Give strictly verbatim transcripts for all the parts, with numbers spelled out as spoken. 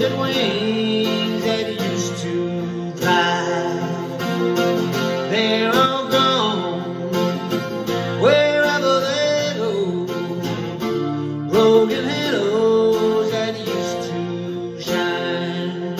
folded wings that used to fly. They're all gone, wherever they go. Broken halos that used to shine.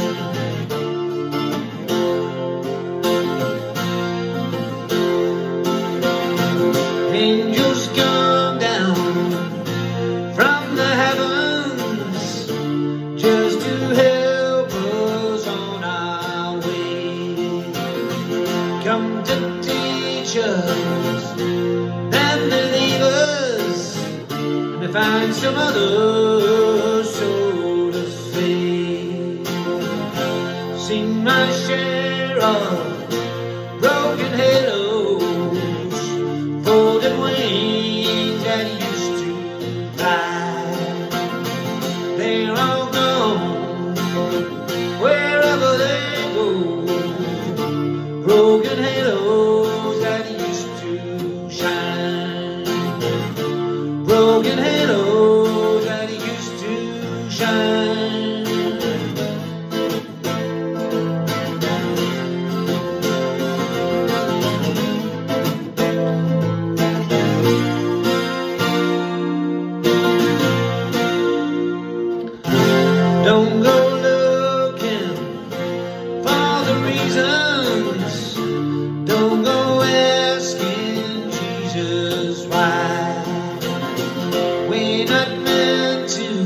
Angels come down from the heavens just to help us on our way. Come to teach us and believe us, and to find some other soul to save. Seen my share of broken halos, folded wings that used to fly. They're all gone, wherever they go. Broken halos that used to shine. Broken halos that used to shine. Don't go looking for the reasons. Don't go asking Jesus why. We're not meant to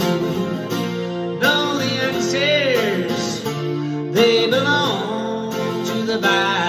know the answers. They belong to the Bible.